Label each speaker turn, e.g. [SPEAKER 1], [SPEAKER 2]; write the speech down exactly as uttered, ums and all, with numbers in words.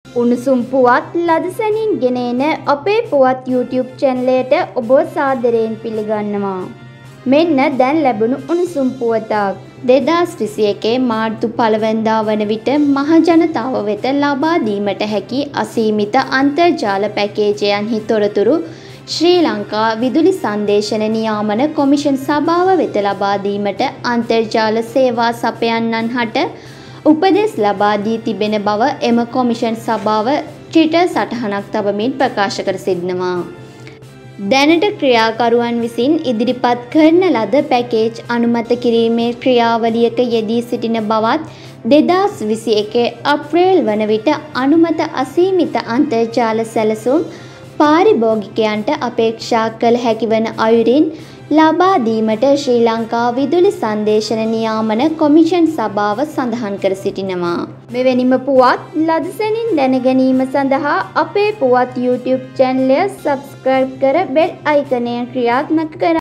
[SPEAKER 1] උණුසුම් පුවත් ලදසැනින් ගෙන එන අපේ පුවත් YouTube චැනලයට ඔබ සාදරයෙන් පිළිගන්නවා. මෙන්න දැන් ලැබුණු උණුසුම් පුවතක්. දෙදාස් විසි එකේ මාර්තු පළවෙනිදා වන විට මහ ජනතාව වෙත ලබා දීමට හැකි අසීමිත අන්තර්ජාල පැකේජයන්හි තොරතුරු ශ්‍රී ලංකා විදුලි සංදේශන නියාමන කොමිෂන් සභාව වෙත ලබා දීමට අන්තර්ජාල සේවා සපයන්නන් හට උපදෙස් ලබා දී තිබෙන බව එම කොමිෂන් සභාව ට්විටර් සටහනක් තබමින් ප්‍රකාශ කර සිටිනවා. දැනට ක්‍රියාකරුවන් විසින් ඉදිරිපත් කරන ලද පැකේජ් අනුමත කිරීමේ ක්‍රියාවලියක යෙදී සිටින බවත් දෙදාස් විසි එකේ අප්‍රේල් වන විට අනුමත අසීමිත අන්තර්ජාල සැලසුම් පාරිභෝගිකයන්ට අපේක්ෂා කළ හැකි වන අයුරින් ලබා දීමට ශ්‍රී ලංකා විදුලි සංදේශන නියාමන කොමිෂන් සභාව සඳහන් කර සිටිනවා. මෙවැනිම පුවත් ලදසැනින් දැන ගැනීම සඳහා අපේ පුවත් YouTube චැනලය සබ්ස්ක්‍රයිබ් කර බෙල් අයිකනය ක්‍රියාත්මක කර